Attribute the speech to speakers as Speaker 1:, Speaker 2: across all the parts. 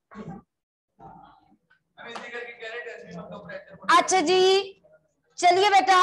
Speaker 1: अच्छा जी, चलिए बेटा,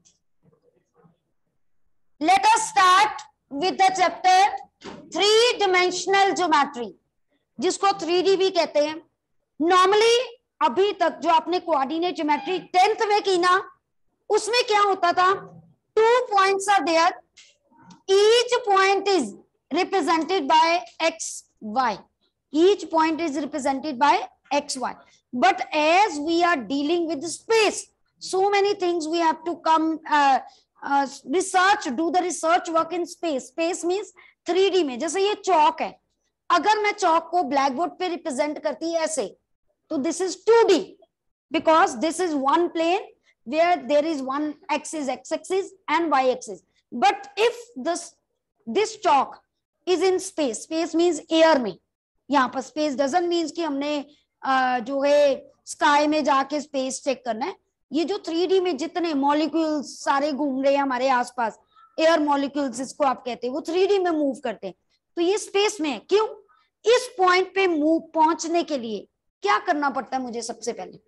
Speaker 1: let us start with the chapter 3 dimensional geometry, जिसको 3D भी कहते हैं। नॉर्मली अभी तक जो आपने कोऑर्डिनेट ज्योमेट्री 10th में की ना, उसमें क्या होता था, 2 points are there, each point is represented by X Y, each point is represented by X Y. But as we are dealing with space, so many things we have to come research, do the research work in space. Space means 3D में. जैसे ये चौक है, अगर मैं चौक को black board पे represent करती है ऐसे, तो this is 2D because this is one plane where there is one axis, x-axis and y-axis. But if this chalk is in space, space means air में, यहाँ पर space doesn't means कि हमने जो है स्काई में जाके स्पेस चेक करना है. ये जो 3D में जितने मॉलिक्यूल्स सारे घूम रहे हैं हमारे आसपास, एयर मॉलिक्यूल्स इसको आप कहते हैं, वो 3D में मूव करते हैं. तो ये स्पेस में है. क्यों? इस पॉइंट पे मूव पहुंचने के लिए क्या करना पड़ता है मुझे? सबसे पहले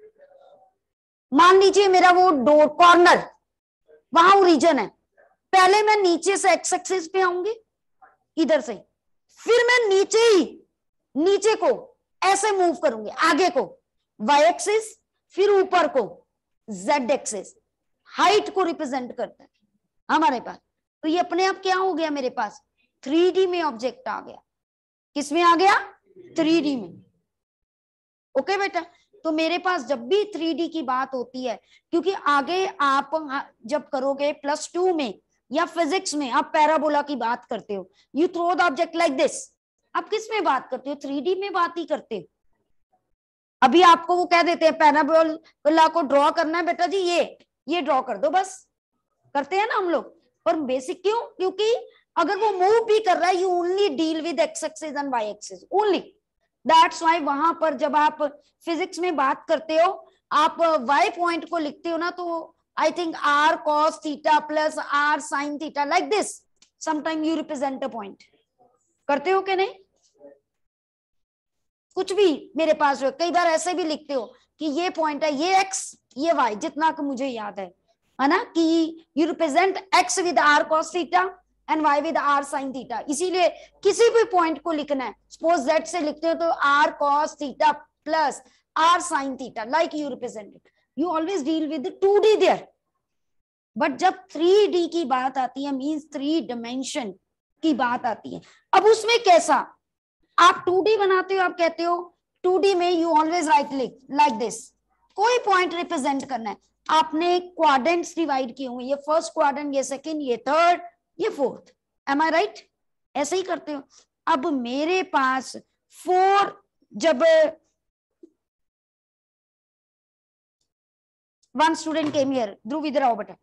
Speaker 1: मान लीजिए मेरा वो डोर कॉर्नर वहां ओरिजिन है, पहले मैं नीचे से एक्स एक्सिस पे आऊंगी इधर से, फिर मैं नीचे को ऐसे मूव करूंगी, आगे को वाई एक्सिस, फिर ऊपर को जेड एक्सिस. हाइट को रिप्रेजेंट करता है हमारे पास. तो ये अपने आप क्या हो गया, मेरे पास 3D में ऑब्जेक्ट आ गया. किसमें आ गया? 3D में. ओके बेटा, तो मेरे पास जब भी 3D की बात होती है, क्योंकि आगे आप जब करोगे +2 में या फिजिक्स में आप पैराबोला की बात करते हो, you throw the object like this. आप किस में बात करते हो? 3D में बात ही करते हो. अभी आपको वो कह देते हैं पैराबोला को ड्रॉ करना है बेटा जी, ये ड्रॉ कर दो, बस करते हैं ना हम लोग. और बेसिक क्यों? क्योंकि अगर वो मूव भी कर रहा है, you only deal with X axis and Y axis only. That's why वहां पर जब आप फिजिक्स में बात करते हो, आप वाई पॉइंट को लिखते हो ना, तो I think r cos theta plus r sin theta like this, sometime you represent a point. करते हो कि नहीं? कुछ भी मेरे पास हो, कई बार ऐसे भी लिखते हो कि ये पॉइंट है, ये x ये y, जितना कि मुझे याद है ना, कि you represent x with r cos theta and y with r sin theta. इसीलिए किसी भी पॉइंट को लिखना है, सपोज z से लिखते हो तो r cos theta plus r sin theta, like you represented. You always deal with 2D there. But जब 3D की बात आती है, मींस 3 डायमेंशन की बात आती है, अब उसमें कैसा आप 2D बनाते हो, आप कहते हो 2D में you always write like this. कोई पॉइंट रिप्रेजेंट करना है, आपने क्वाड्रेंट्स डिवाइड किए हुए, ये फर्स्ट क्वाड्रेंट, ये सेकंड, ये थर्ड, ये फोर्थ. Am I right? ऐसे ही करते हो. अब मेरे पास 4, जब one student came here, Dhruv इधर आओ बेटा,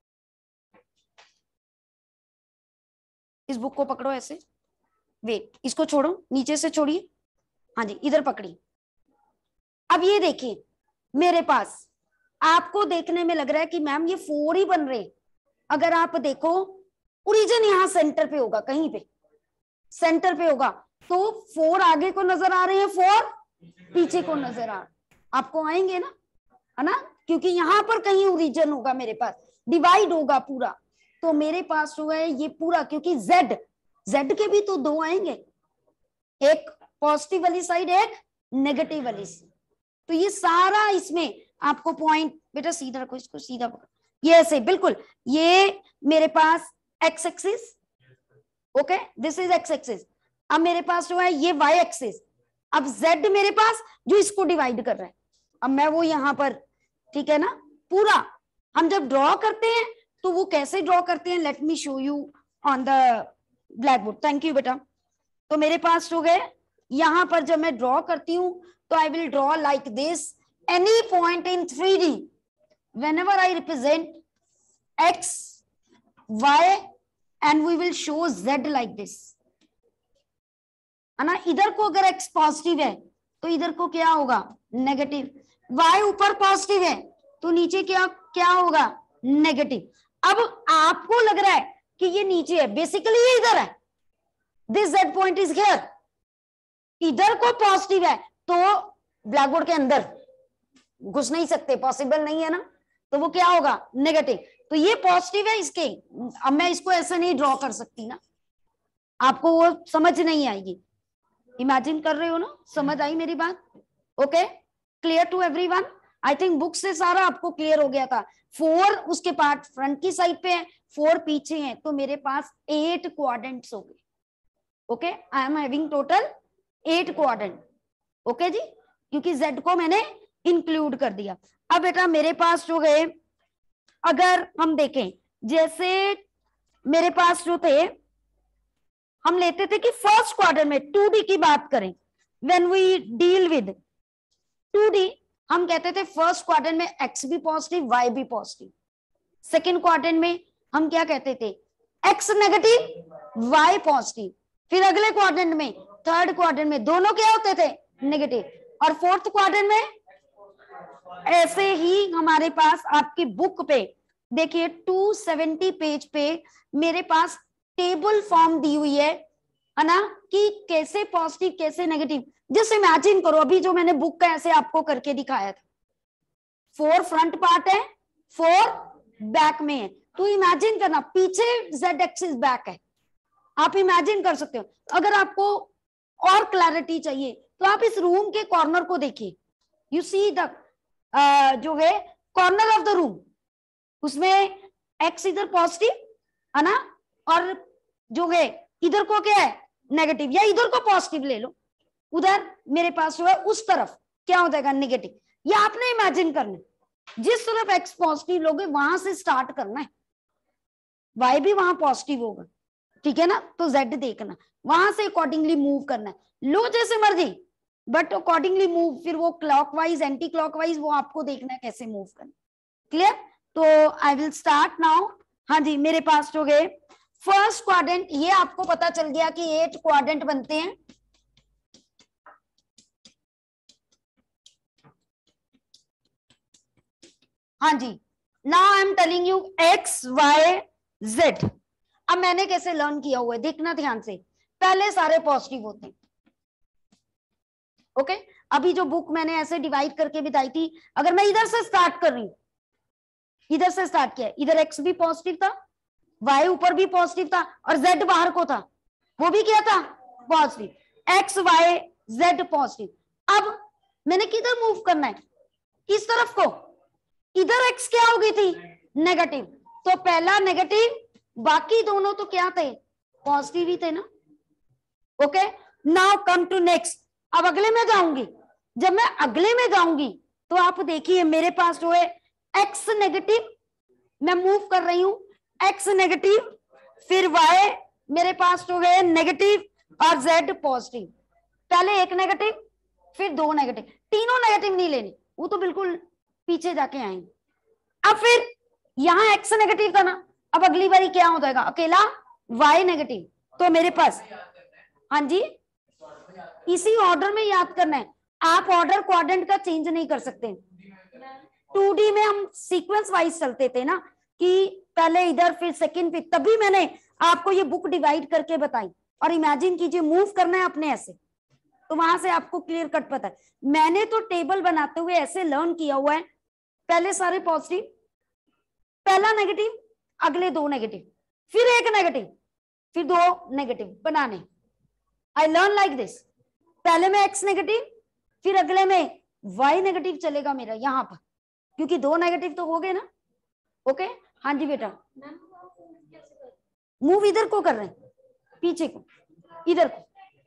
Speaker 1: इस बुक को पकड़ो ऐसे, वेट, इसको छोड़ो, नीचे से छोड़िए, हाँ जी, इधर पकड़ी. अब ये देखिए मेरे पास, आपको देखने में लग रहा है कि मैम ये 4 ही बन रहे. अगर आप देखो ओरिजिन यहाँ सेंटर पे होगा, कहीं पे सेंटर पे होगा, तो 4 आगे को नजर आ रहे हैं, 4 पीछे को नजर आ, आपको आएंगे ना, है ना, क्योंकि यहाँ पर कहीं ओरिजिन होगा, मेरे पास डिवाइड होगा पूरा. तो मेरे पास जो है ये पूरा, क्योंकि जेड के भी तो 2 आएंगे, एक पॉजिटिव वाली साइड, एक नेगेटिव वाली. तो ये सारा इसमें आपको पॉइंट, बेटा सीधा रखो, इसको सीधा पकड़ो, ये ऐसे बिल्कुल, ये मेरे पास X axis, okay, this is X axis. अब मेरे पास जो है ये वाई एक्सिस. अब जेड मेरे पास जो इसको डिवाइड कर रहा है, अब मैं वो यहां पर, ठीक है ना, पूरा हम जब ड्रॉ करते हैं तो वो कैसे ड्रॉ करते हैं, let me show you on the black board. Thank you बेटा. तो मेरे पास हो गए, यहां पर जब मैं ड्रॉ करती हूं तो I will draw like this, any point in 3D whenever I represent x, y and we will show z like this, है ना. इधर को अगर x पॉजिटिव है तो इधर को क्या होगा, नेगेटिव. y ऊपर पॉजिटिव है तो नीचे क्या होगा, नेगेटिव. अब आपको लग रहा है कि ये नीचे है, बेसिकली ये इधर है, this z point is here. इधर को पॉजिटिव है तो ब्लैक बोर्ड के अंदर घुस नहीं सकते, पॉसिबल नहीं है ना, तो वो क्या होगा, नेगेटिव। तो ये पॉजिटिव है इसके, अब मैं इसको ऐसे नहीं ड्रॉ कर सकती ना, आपको वो समझ नहीं आएगी। इमेजिन कर रहे हो ना, समझ आई मेरी बात? Okay, clear to everyone? I think book से सारा आपको क्लियर हो गया था। 4 उसके पार्ट फ्रंट की साइड पे है, 4 पीछे हैं, तो मेरे पास 8 क्वाड्रेंट्स हो गए। Okay, I am having total 8 quadrant. Okay जी, क्योंकि Z को मैंने इंक्लूड कर दिया। अब बेटा मेरे पास जो गए, अगर हम देखें, जैसे मेरे पास जो थे, हम लेते थे कि फर्स्ट क्वार्टर में 2D की बात करें, when we deal with 2D, हम कहते थे फर्स्ट क्वार्टर में X भी पॉजिटिव, Y भी पॉजिटिव। सेकेंड क्वार्टर में हम क्या कहते थे, X नेगेटिव, Y पॉजिटिव। फिर अगले क्वार्टर में, थर्ड क्वार्टर में दोनों क्या होते थे, नेगेटिव। और फोर्थ क्वार्टर में ऐसे ही हमारे पास आपकी बुक पे देखिए 270 पेज पे मेरे पास टेबल फॉर्म दी हुई है ना, कि कैसे पॉजिटिव कैसे नेगेटिव। जस्ट इमेजिन करो, अभी जो मैंने बुक का ऐसे आपको करके दिखाया था, 4 फ्रंट पार्ट है, 4 बैक में है, तो इमेजिन करना पीछे Z एक्सिस बैक है। आप इमेजिन कर सकते हो। अगर आपको और क्लैरिटी चाहिए तो आप इस रूम के कॉर्नर को देखिए, यू सी द जो है कॉर्नर ऑफ द रूम, उसमें X इधर पॉजिटिव है ना, और जो है इधर को क्या है, नेगेटिव, या इधर को पॉजिटिव ले लो, उधर मेरे पास जो है उस तरफ क्या हो जाएगा, नेगेटिव। ये आपने इमेजिन करना, जिस तरफ X पॉजिटिव लोगे वहां से स्टार्ट करना है, Y भी वहां पॉजिटिव होगा, ठीक है ना, तो Z देखना, वहां से अकॉर्डिंगली मूव करना है, लो जैसे मर्जी, बट अकॉर्डिंगली मूव। फिर वो क्लॉकवाइज एंटी क्लॉकवाइज वो आपको देखना है कैसे मूव करना। क्लियर? तो आई विल स्टार्ट नाउ। हाँ जी, मेरे पास जो है फर्स्ट क्वाड्रेंट, ये आपको पता चल गया कि 8 क्वाड्रेंट बनते हैं। हाँ जी, now I am telling you X Y Z। अब मैंने कैसे लर्न किया हुआ है, देखना ध्यान से, पहले सारे पॉजिटिव होते हैं। ओके, अभी जो बुक मैंने ऐसे डिवाइड करके बताई थी, अगर मैं इधर से स्टार्ट कर रही हूं, इधर से स्टार्ट किया, इधर X भी पॉजिटिव था, Y ऊपर भी पॉजिटिव था, और Z बाहर को था, वो भी क्या था, positive. X Y Z positive. अब मैंने किधर मूव करना है, किस तरफ को, इधर X क्या हो गई थी, नेगेटिव, तो पहला नेगेटिव, बाकी दोनों तो क्या थे, पॉजिटिव ही थे ना। Okay, now come to next. अब अगले में जाऊंगी, जब मैं अगले में जाऊंगी तो आप देखिए मेरे पास जो है X नेगेटिव, मैं मूव कर रही हूं, X नेगेटिव, फिर Y मेरे पास जो है नेगेटिव, और Z पॉजिटिव। पहले एक नेगेटिव, फिर 2 नेगेटिव, तीनों नेगेटिव नहीं लेने, वो तो बिल्कुल पीछे जाके आएंगे। अब फिर यहां X नेगेटिव था ना, अब अगली बारी क्या हो जाएगा, अकेला Y नेगेटिव। तो मेरे पास, हाँ जी, इसी ऑर्डर में याद करना है, आप ऑर्डर क्वाड्रेंट का चेंज नहीं कर सकते। 2D में हम सीक्वेंस वाइज चलते थे ना, कि पहले इधर फिर सेकंड पे, तभी मैंने आपको ये बुक डिवाइड करके बताई। और इमेजिन कीजिए मूव करना है अपने ऐसे, तो वहां से आपको क्लियर कट पता है। मैंने तो टेबल बनाते हुए ऐसे लर्न किया हुआ है, पहले सारे पॉजिटिव, पहला नेगेटिव, अगले 2 नेगेटिव, फिर 1 नेगेटिव, फिर 2 नेगेटिव बनाने। आई लर्न लाइक दिस, पहले में X नेगेटिव, फिर अगले में Y नेगेटिव चलेगा मेरा यहां पर, क्योंकि 2 नेगेटिव तो हो गए ना। ओके, हाँ जी बेटा, मूव इधर को कर रहे हैं, पीछे को, इधर को,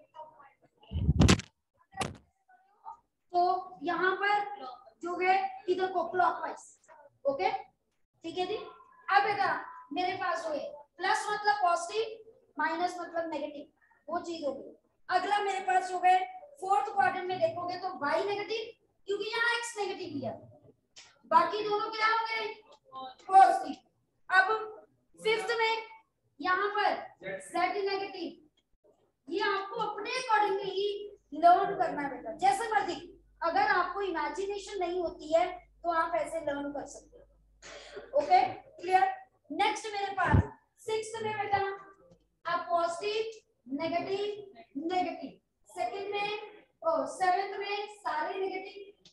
Speaker 1: तो यहां पर जो है इधर को क्लॉकवाइज। ओके, ठीक है जी। अब बेटा मेरे पास जो है प्लस मतलब पॉजिटिव, माइनस मतलब नेगेटिव, वो चीज हो गई। अगला मेरे पास जो है फोर्थ क्वाड्रेंट में देखोगे तो Y नेगेटिव, क्योंकि यहाँ X नेगेटिव लिया, बाकी दोनों क्या हो गए, पॉजिटिव। अब फिफ्थ में यहाँ पर Z नेगेटिव, ये आपको अपने अकॉर्डिंगली ही लर्न करना है बेटा, जैसे मर्जी। अगर आपको इमेजिनेशन नहीं होती है तो आप ऐसे लर्न कर सकते हो। Okay, clear? नेक्स्ट मेरे पास सिक्स्थ में बेटा आप पॉजिटिव नेगेटिव नेगेटिव, सेकंड में सेवेंथ में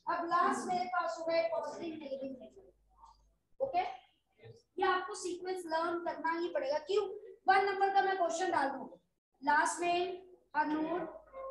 Speaker 1: अब लास्ट मेरे पास हो गए पॉजिटिव नेगेटिव। ओके, ये आपको सीक्वेंस लर्न करना ही पड़ेगा। क्यों? 1 नंबर का मैं क्वेश्चन डाल दूं लास्ट में हरनूर।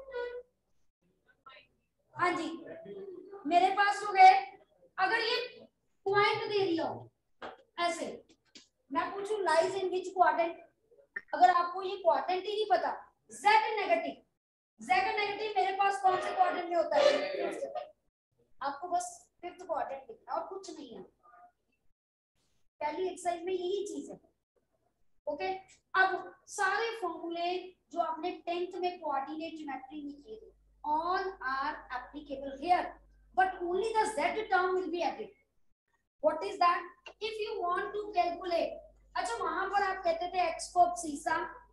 Speaker 1: हाँ जी, मेरे पास हो गए, अगर ये पॉइंट दे दिया हो ऐसे, मैं पूछूं लाइज इन विच क्वाड्रेंट, अगर आपको ये क्वाड्रेंट ही नहीं पता, जेड नेगेटिव मेरे पास कौन से क्वाड्रेंट में होता है? आपको बस 5th क्वाड्रेंट लिखना और कुछ नहीं है। पहली एक्सरसाइज में यही चीज है। ओके, अब सारे फॉर्मूले जो आपने 10th में कोऑर्डिनेट ज्योमेट्री में किए थे, all are applicable here, but only the z term will be added. What is that? If you want to calculate, अच्छा वहां पर आप कहते थे x को सीसा,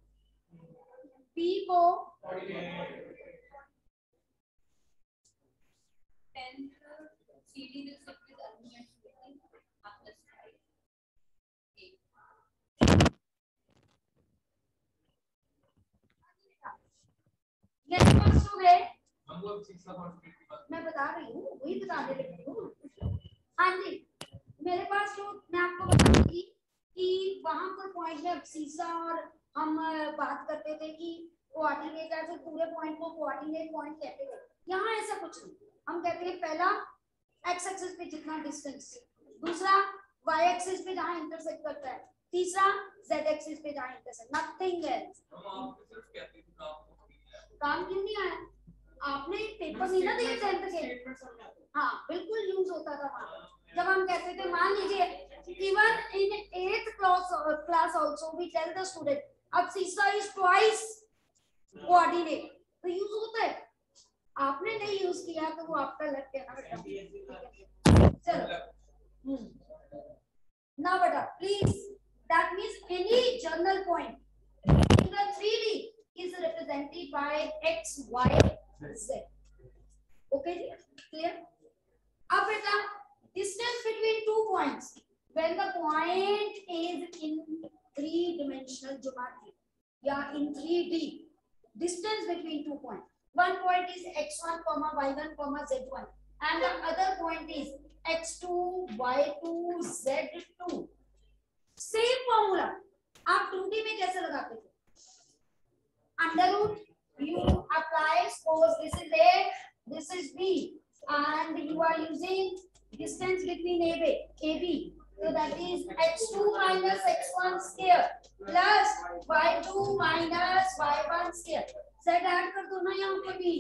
Speaker 1: p को 10th cd will sit with argument मैं बता रही हूँ, वही बताने लगी हूँ। हाँ जी, मेरे पास जो मैं आपको बताऊंगी कि वहां पर पॉइंट में सीसा और हम बात करते थे कि कोऑर्डिनेट है, जो पूरे पॉइंट को कोऑर्डिनेट पॉइंट कहते थे। यहाँ ऐसा कुछ नहीं, हम कहते हैं पहला एक्स एक्सिस पे जितना डिस्टेंस, दूसरा वाई एक्सिस पे जहाँ इंटरसेक्ट करता है, तीसरा जेड एक्सिस पे जहाँ इंटरसेक्ट, नथिंग एल्स। काम क्यों नहीं आया? आपने पेपर नहीं ना दिए 10th के? हाँ बिल्कुल यूज होता था वहाँ, जब हम कहते थे, मान लीजिए even in 8th class also we tell the student abscissa is twice coordinate, तो यूज होता है। आपने नहीं यूज किया तो वो आपका लग गया ना बेटा। चलो ना बेटा please, that means any general point in the 3D is represented by x, y, z. Okay जी, clear? अब बेटा distance between 2 points when the point is in 3-dimensional geometry या in 3D, distance between 2 points, one point is x1, y1, z1 and the other point is x2, y2, z2. Same formula आप 2D में कैसे लगाते थे? Under root, you apply, suppose this is A, this is B, and you are using distance between AB. So that is x2 minus x1 square plus y2 minus y1 square. Z add कर दो ना यहाँ पे भी,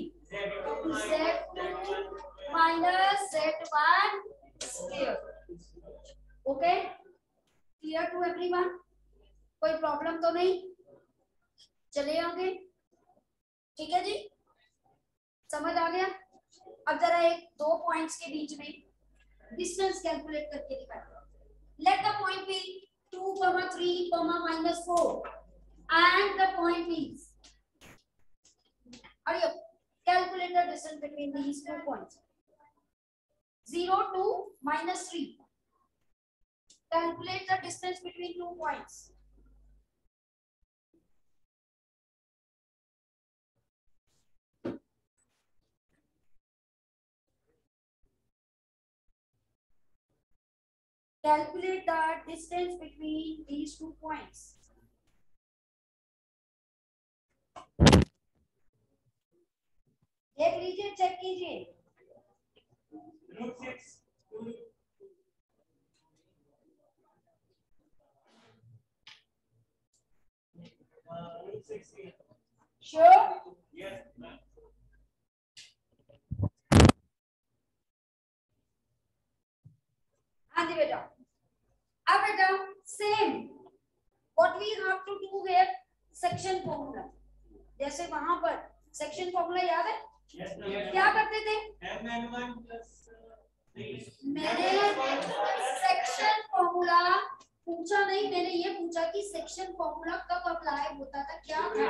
Speaker 1: z2 minus z1 square. Okay? Clear to everyone? कोई problem तो नहीं? चले आगे, ठीक है जी, समझ आ गया? अब जरा एक 2 पॉइंट्स के बीच में डिस्टेंस कैलकुलेट करके दिखाते हैं। Let the point B 2, 3, -4 and the point is, hurry up, calculate the distance between these 2 points. 0, 2, -3, calculate the distance between 2 points. Calculate the distance between these 2 points. देख लीजिए, चेक कीजिए। Sure? Yes, ma'am. हाँ जी बेटा, अब बेटा same what we have to do here, section formula. जैसे वहां पर सेक्शन फॉर्मूला याद है? क्या करते थे? मैंने सेक्शन फॉर्मूला पूछा नहीं, मैंने ये पूछा कि सेक्शन फॉर्मूला कब अप्लाई होता था, क्या था?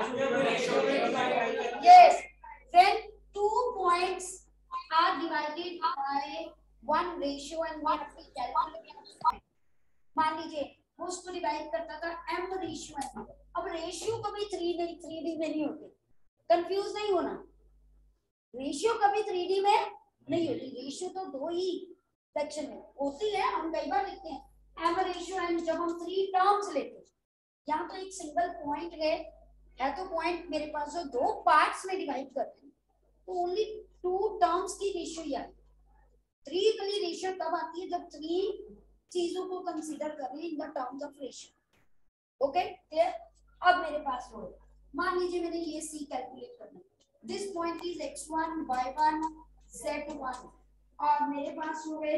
Speaker 1: Yes, when 2 points are divided by 1 ratio and 1 calculate. मान लीजिए वो उसको डिवाइड करता था m रेशियो n। अब रेशियो कभी 3D में नहीं होते, कंफ्यूज नहीं होना। रेशियो कभी 3D में नहीं होती, रेशियो तो दो ही सेक्शन में होती है, हम कई बार लिखते हैं एम रेशियो एन जब हम 3 टर्म्स लेते हैं। यहाँ तो एक सिंगल पॉइंट है तो पॉइंट मेरे पास जो दो पार्ट्स में डिवाइड करते हैं तो ओनली 2 टर्म्स की रेशियो ही आती है। 3 वाली रेशियो तब आती है जब 3 चीजों को कंसीडर कर रहे हैं in the terms of ratio. Okay clear. अब मेरे पास हो, मान लीजिए मैंने ये सी कैलकुलेट करना, this point is x1 y1 z1 और मेरे पास हो गए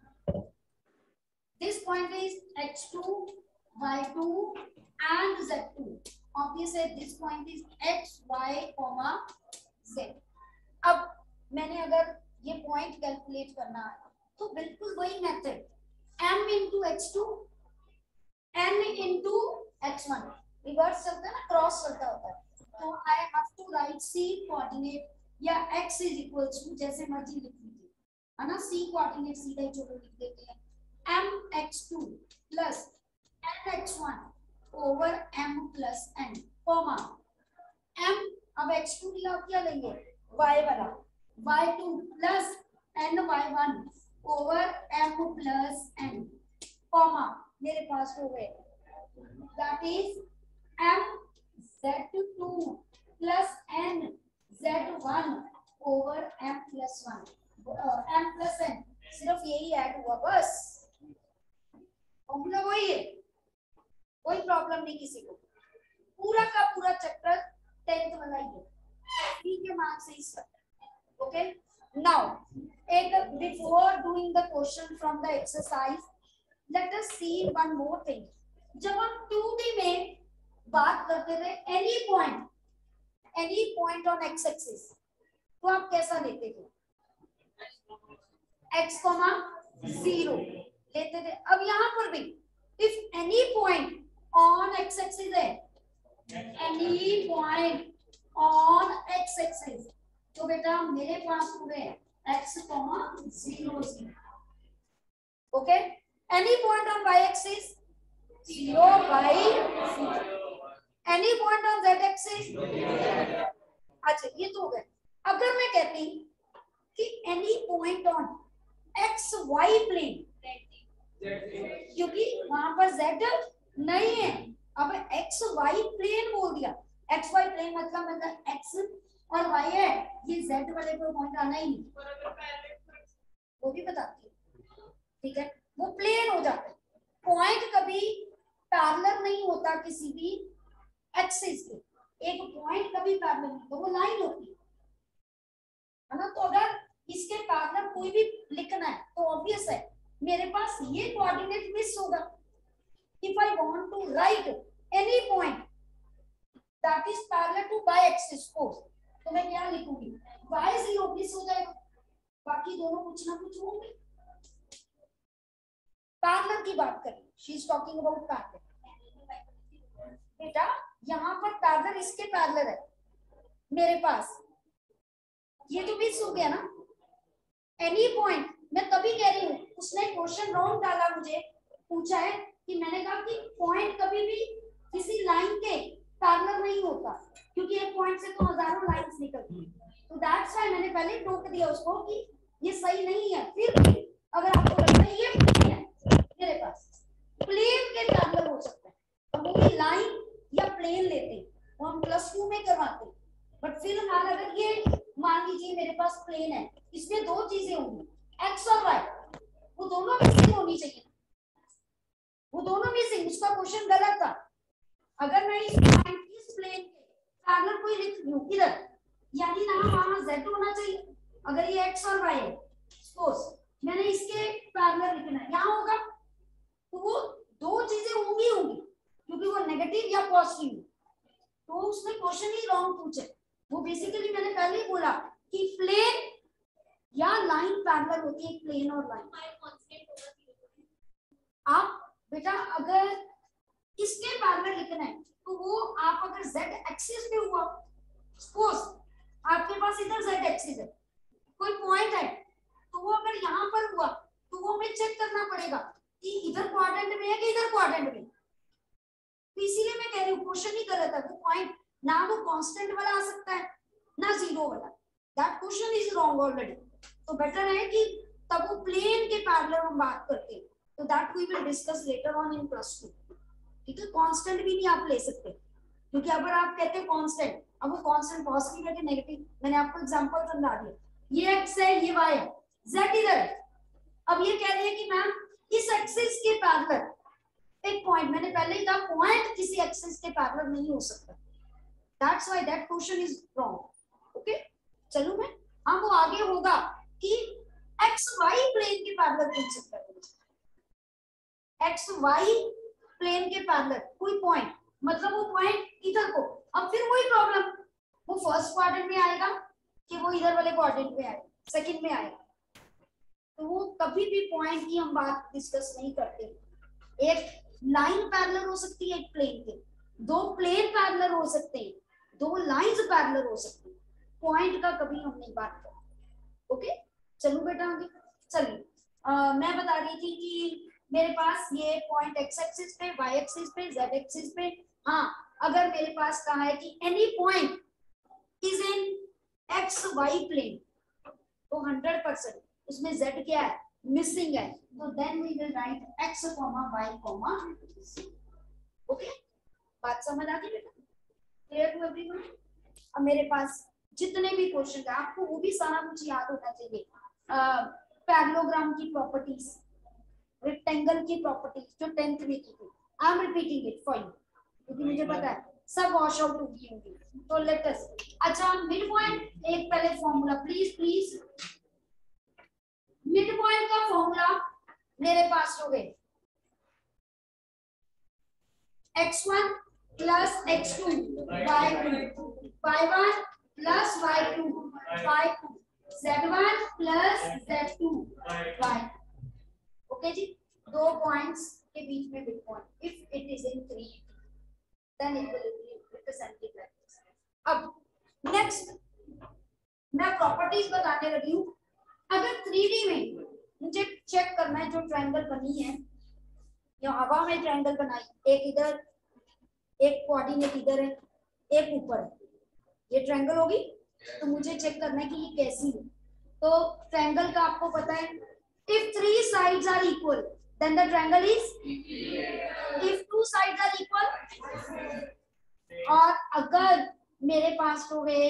Speaker 1: this point is x2 y2 and z2, obviously this point is x y z। अब मैंने अगर ये पॉइंट कैलकुलेट करना है तो बिल्कुल वही method m into x2 n into x1 reverse चलता है ना, क्रॉस चलता होता है, तो I have to write c coordinate या x इज इक्वल्स टू जैसे मर्जी लिख लीजिए, है ना, c कोऑर्डिनेट सीधा ही चलो लिख देते हैं mx2 plus nx1 over m plus n comma m, अब x2 लिया क्या लेंगे y वाला, y2 plus ny1 over m plus n comma मेरे पास हो गए that is m z2 plus n z1 over m plus 1 m plus n, सिर्फ यही ऐड हुआ बस, फॉर्मूला वही है, कोई प्रॉब्लम नहीं किसी को, पूरा का पूरा चैप्टर 10th वाला ही है, बी के मार्क से ही स्टार्ट। ओके नाउ एक before doing the question from the exercise let us see one more thing. जब हम 2D में बात करते थे any point on X axis तो आप कैसा लेते थे, x, 0 लेते थे। अब यहाँ पर भी if any point on X axis है, any point on X axis तो बेटा मेरे पास हो गए x, 0 0। Okay any point on y axis 0 by 0, any point on z axis, अच्छा ये तो हो गए। अगर मैं कहती कि any point on X Y plane, क्योंकि वहां पर z नहीं है, अब एक्स वाई प्लेन बोल दिया, एक्स वाई प्लेन मतलब एक्स और वाई है, ये z वाले पे पॉइंट आना ही नहीं, वो भी बताती है, ठीक है, वो प्लेन हो जाता है। पॉइंट कभी पैरेलल नहीं होता किसी भी एक्सिस के, एक पॉइंट कभी पैरेलल नहीं, तो वो लाइन होती है ना। तो अगर इसके पैरेलल कोई भी लिखना है तो ऑब्वियस है मेरे पास ये कोऑर्डिनेट मिस होगा। If I want to write any point that is parallel to y axis को, तो मैं क्या लिखूंगी, y0 मिस हो जाएगा, बाकी दोनों कुछ ना कुछ होंगे। पैरेलल की बात करें, she is talking about parallel. बेटा यहाँ पर पैरेलल इसके पैरेलल है मेरे पास, ये तो मिस हो गया ना। एनी पॉइंट मैं तभी कह रही हूँ, उसने क्वेश्चन रॉन्ग डाला, मुझे पूछा है कि मैंने कहा कि पॉइंट कभी भी किसी लाइन के पैरेलल नहीं होता, क्योंकि एक पॉइंट से तो हजारों लाइंस निकलती हैं, तो दैट्स व्हाई मैंने पहले टोक दिया उसको कि ये सही नहीं है। फिर भी अगर आपको लगता है ये प्लेन है, मेरे पास प्लेन के पैरेलल हो सकता है, तो वो भी लाइन या प्लेन लेते हैं, वो हम +2 में करवाते हैं। बट फिलहाल अगर ये मान लीजिए मेरे पास प्लेन है, इसमें दो चीजें होंगी x और y, वो दोनों मिसिंग होनी चाहिए, वो दोनों मिसिंग, उसका क्वेश्चन गलत था। अगर मैं इस प्लेन के पैरेलल कोई लिख लूं इधर, यानी ना वहां z होना चाहिए, अगर ये x और y है, सपोज मैंने इसके पैरेलल लिखना है, यहाँ होगा तो वो दो चीजें होंगी क्योंकि वो नेगेटिव या पॉजिटिव, तो उसने क्वेश्चन ही रॉन्ग पूछे। वो बेसिकली मैंने पहले ही बोला कि प्लेन या लाइन पैरेलल होती है, प्लेन और लाइन। आप बेटा अगर इसके पैरेलल लिखना है तो वो आप अगर z एक्सिस पे हुआ, सपोज आपके पास इधर z एक्सिस है, कोई पॉइंट है, तो वो अगर यहाँ पर हुआ तो वो हमें चेक करना पड़ेगा कि इधर क्वाड्रेंट में है कि इधर क्वाड्रेंट में। तो इसीलिए मैं कह रही हूँ क्वेश्चन ही गलत है, वो पॉइंट ना वो कांस्टेंट वाला आ सकता है ना जीरो वाला, that question is wrong already. तो बेटर है कि तब वो प्लेन के पैरेलल हम बात करते हैं, तो that we will discuss later on in +2। ठीक है, कांस्टेंट भी नहीं आप ले सकते, क्योंकि अगर आप कहते हैं कांस्टेंट, अब वो कांस्टेंट पॉजिटिव है कि नेगेटिव, मैंने आपको एग्जांपल समझा दिया, ये x है ये y है, z इधर है। अब ये कह रही है कि मैम इस एक्सिस के पैरेलल एक पॉइंट, मैंने पहले ही कहा पॉइंट किसी एक्सिस के पैरेलल नहीं हो सकता, that's why that question is wrong. Okay, चलो मैं, हाँ वो आगे होगा कि एक्स वाई प्लेन के पैरेलल पूछ सकता है, एक्स वाई प्लेन के पैरेलल कोई पॉइंट, मतलब वो पॉइंट इधर को, अब फिर वही प्रॉब्लम, वो फर्स्ट क्वाड्रेंट में आएगा कि वो इधर वाले क्वाड्रेंट में आएगा, सेकंड में आएगा, तो वो कभी भी पॉइंट की हम बात डिस्कस नहीं करते। एक लाइन पैरेलल हो सकती है एक प्लेन के, दो प्लेन पैरेलल हो सकते हैं, दो लाइंस पैरेलल हो सकती है, पॉइंट का कभी हम नहीं बात करते। ओके, चलो बेटा आगे चलिए, मैं बता रही थी कि मेरे पास ये पॉइंट एक्स एक्सिस पे, वाई एक्सिस पे, जेड एक्सिस पे, हाँ अगर मेरे पास कहा है कि any point is in X Y plane, तो 100% उसमें z क्या है, मिसिंग है, तो then we will write x, y, z। ओके, बात समझ आ गई बेटा, क्लियर टू एवरीवन? अब मेरे पास जितने भी क्वेश्चन है आपको वो भी सारा कुछ याद होना चाहिए, पैरेललोग्राम की प्रॉपर्टीज, रेक्टेंगल की प्रॉपर्टीज जो 10th में की थी, I am repeating it for you क्योंकि मुझे पता है सब वॉश आउट होगी होंगी, तो लेट अस, अच्छा मिड पॉइंट, एक पहले फॉर्मूला प्लीज, मिड पॉइंट का फॉर्मूला मेरे पास हो गए x1 plus x2 y2, y1 plus y2 y2, z1 plus z2 y। ओके जी, दो पॉइंट्स के बीच में mid point, if it is in 3 then it will be represented like this. अब नेक्स्ट मैं प्रॉपर्टीज बताने लगी हूं, अगर 3D में मुझे चेक करना है जो ट्रायंगल बनी है, या हवा में ट्रायंगल बनाई, एक इधर एक कोऑर्डिनेट इधर है एक ऊपर है, ये ट्रायंगल होगी, तो मुझे चेक करना है कि ये कैसी है। तो ट्रायंगल का आपको पता है, if 3 sides are equal then the triangle is, if 2 sides are equal, और अगर मेरे पास हो गए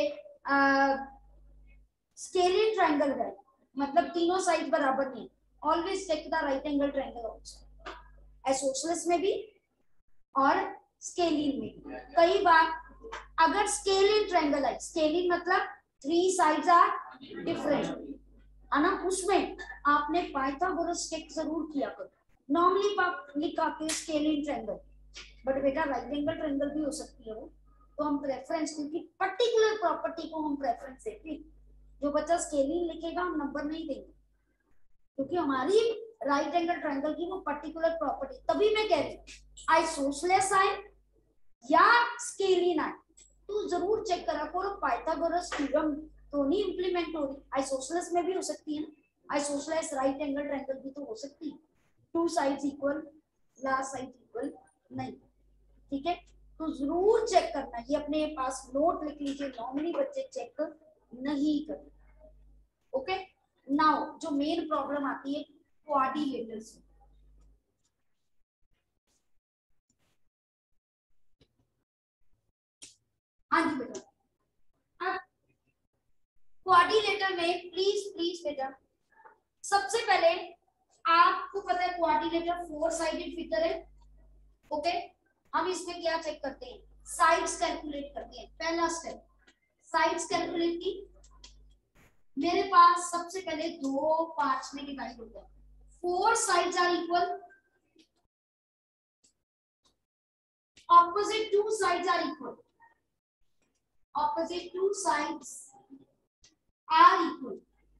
Speaker 1: स्केलिन ट्रायंगल है, मतलब तीनों साइड बराबर नहीं, always take the right angle triangle also, isosceles में भी और स्केलिन में भी। कई बार अगर स्केलिन ट्रायंगल है, स्केलिन मतलब 3 साइड्स आर डिफरेंट है ना, उसमें आपने पाइथागोरस चेक जरूर किया करो, नॉर्मली लिखा के स्केलिन ट्रायंगल, बट बेटा राइट एंगल ट्रायंगल भी हो सकती है वो, तो हम प्रेफरेंस, क्योंकि पर्टिकुलर प्रॉपर्टी को हम प्रेफरेंस देते हैं, जो बच्चा स्केलिंग लिखेगा हम नंबर नहीं देंगे, क्योंकि हमारी राइट एंगल ट्रायंगल की वो पर्टिकुलर प्रॉपर्टी, तभी मैं कह रही हूँ आइसोसेलेस आए या स्केलिन आए तो जरूर चेक करा करो, पाइथागोरस थ्योरम तो नहीं इंप्लीमेंट हो रही, आइसोसेलेस में भी हो सकती है ना, आइसोसेलेस राइट एंगल ट्रायंगल भी तो हो सकती है, 2 sides equal, last side equal नहीं, ठीक है, तो जरूर चेक करना, ये अपने पास नोट लिख लीजिए, नॉर्मली बच्चे चेक नहीं करते। ओके, नाउ जो मेन प्रॉब्लम आती है क्वाड्रिलेटरस, हाँ जी बेटा, अब क्वाड्रिलेटर में प्लीज बेटा, सबसे पहले आपको पता है क्वाड्रिलेटर 4 साइडेड फिगर है। ओके, हम इसमें क्या चेक करते हैं, साइड्स कैलकुलेट करते हैं, पहला स्टेप साइड्स कैलकुलेट की, मेरे पास सबसे पहले दो पार्ट्स में डिवाइड होता है, 4 sides are equal, opposite 2 sides are equal, opposite 2 sides are equal,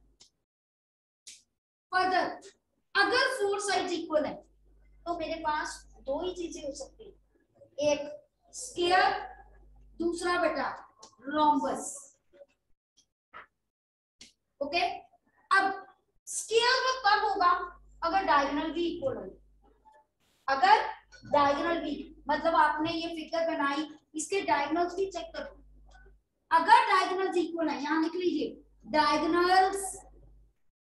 Speaker 1: further अगर 4 sides equal है तो मेरे पास दो ही चीजें हो सकती है, एक स्क्वायर, दूसरा बेटा रोम्बस। ओके, अब स्क्वायर कब होगा, अगर डायगोनल भी इक्वल हो, अगर डायगोनल भी, मतलब आपने ये फिगर बनाई, इसके डायगोनल्स भी चेक करो, अगर डायगोनल्स इक्वल है, यहां लिख लीजिए डायगोनल्स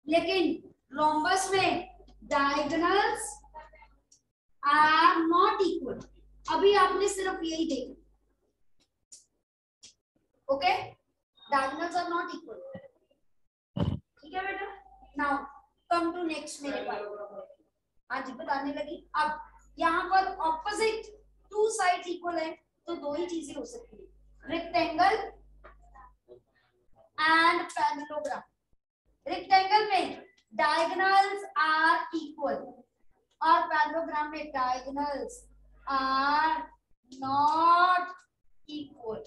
Speaker 1: लेकिन रोम्बस में डायगोनल्स आर नॉट इक्वल। अभी आपने सिर्फ यही देखा, okay, diagonals are not equal, ठीक है बेटा। नाउ कम टू नेक्स्ट मेरे पास आज बताने लगी। अब यहाँ पर ऑपोजिट टू साइड इक्वल है तो दो ही चीजें हो सकती है, रेक्टेंगल एंड पैरेललोग्राम। रेक्टेंगल में डायगोनल्स आर इक्वल और पैरेललोग्राम में diagonals are not equal.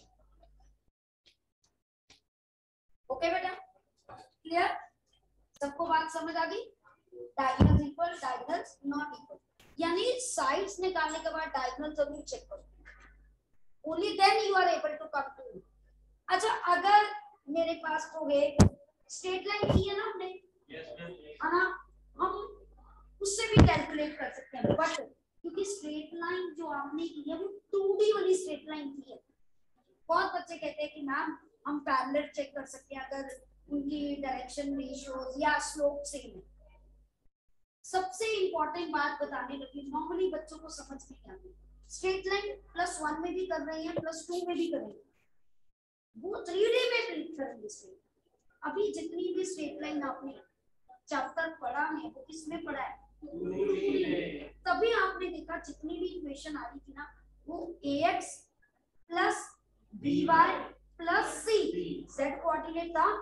Speaker 1: Okay बेटा, क्लियर, सबको बात समझ आ गई? Diagonals equal, diagonals not equal, यानी साइड्स निकालने के बाद डायगोनल जरूर चेक करो, only then you are able to come to. अच्छा, अगर मेरे पास हो गए स्ट्रेट लाइन की है ना हमने, है ना, हम उससे भी कैलकुलेट कर सकते हैं, बट क्योंकि स्ट्रेट लाइन जो आपने की है वो 2D वाली स्ट्रेट लाइन की है। बहुत बच्चे कहते हैं कि मैम हम पैरेलल चेक कर सकते हैं अगर उनकी डायरेक्शन रेशियोज या स्लोप सेम है। सबसे इंपॉर्टेंट बात बताने लगी, नॉर्मली बच्चों को समझ नहीं आती, स्ट्रेट लाइन +1 में भी कर रहे हैं, +2 में भी करेंगे, वो 3D में ट्रीट करेंगे। अभी जितनी भी स्ट्रेट लाइन आपने चैप्टर पढ़ा है वो किसमें पढ़ा है? तभी आपने देखा जितनी भी इक्वेशन आ रही थी ना वो ax + by + c z coordinate था।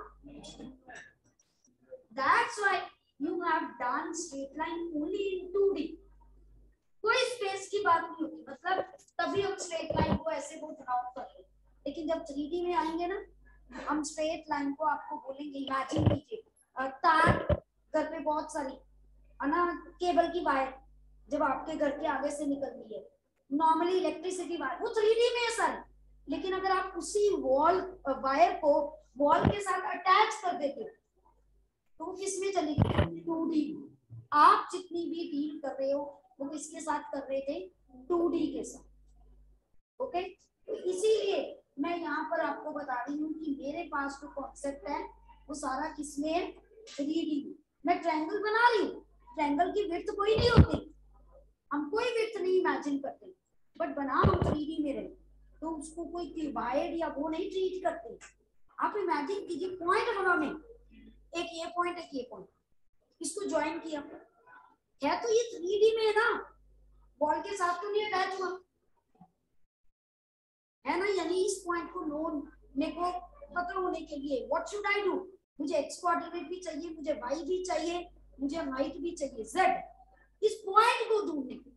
Speaker 1: That's why you have done straight line only in 2D। कोई स्पेस की बात नहीं होती, मतलब तभी हम स्ट्रेट लाइन को ऐसे वो ड्रॉ करते हैं, लेकिन जब 3D में आएंगे ना हम स्ट्रेट लाइन को आपको बोलेंगे, इमेजिन कीजिए तार घर पे बहुत सारी है ना, केबल की वायर जब आपके घर के आगे से निकल रही है, नॉर्मली इलेक्ट्रिसिटी वायर वो 3D में है सारी, लेकिन अगर आप उसी वॉल वायर को वॉल के साथ अटैच कर देते हो तो किस में चलेगी? 2D। आप जितनी भी डील कर रहे हो वो किसके साथ कर रहे थे? 2D के साथ। ओके, तो इसीलिए मैं यहाँ पर आपको बता रही हूँ कि मेरे पास जो कॉन्सेप्ट है वो सारा किसमें है? 3D। मैं ट्रायंगल बना रही हूँ, ट्रायंगल की विड्थ कोई नहीं होती, हम कोई विड्थ नहीं इमेजिन करते, बट बना हम 3D में रहे तो उसको कोई डिवाइड या वो नहीं ट्रीट करते। आप इमेजिन कीजिए पॉइंट हवा में, एक ये पॉइंट एक ये पॉइंट, इसको ज्वाइन किया है तो ये 3D में है ना, बॉल के साथ तो नहीं अटैच हुआ है ना, यानी इस पॉइंट को नोन मेरे को पता होने के लिए व्हाट शुड आई डू, मुझे एक्स कोऑर्डिनेट भी चाहिए, मुझे वाई भी चाहिए, मुझे हाइट भी चाहिए, जेड, इस पॉइंट को ढूंढने के।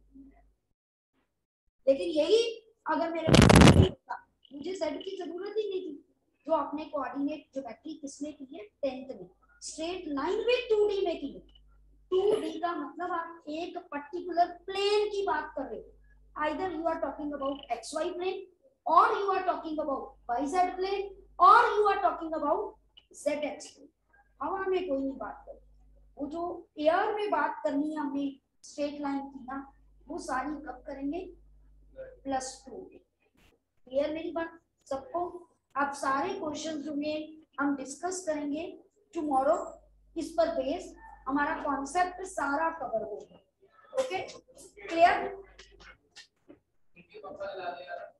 Speaker 1: लेकिन यही अगर मेरे पास होता मुझे जेड की जरूरत ही नहीं थी। जो आपने कोऑर्डिनेट ज्योमेट्री किसमें की है? 10th में। स्ट्रेट लाइन भी 2D में की है। 2D का मतलब आप एक पर्टिकुलर प्लेन की बात कर रहे हो, either you are talking about XY plane और you are talking about YZ plane और you are talking about ZX plane. हवा में कोई नहीं बात कर, वो जो एयर में बात करनी है हमने स्ट्रेट लाइन की ना, वो सारी कब करेंगे? +2। क्लियर मेरी बात सबको? अब सारे क्वेश्चन होंगे हम डिस्कस करेंगे टुमारो, इस पर बेस हमारा कॉन्सेप्ट सारा कवर होगा। Okay, clear?